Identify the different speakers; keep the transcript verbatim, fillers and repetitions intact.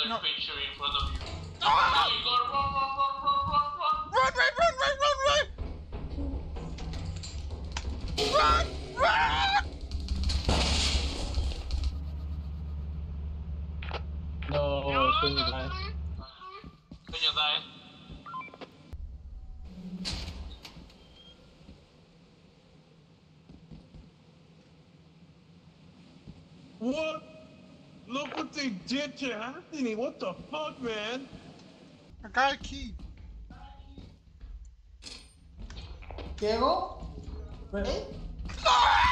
Speaker 1: no.
Speaker 2: picture in front of you.
Speaker 1: Ah!
Speaker 2: Oh, you gotta run, run, run, run, run, run!
Speaker 1: Run, run, run, run, run, run! Run! Run!
Speaker 3: No, Kunya died.
Speaker 2: Kunya died.
Speaker 3: What? Look what they did to Anthony. What the fuck, man?
Speaker 1: I got a key.
Speaker 4: Diego? Ready?
Speaker 1: Ah!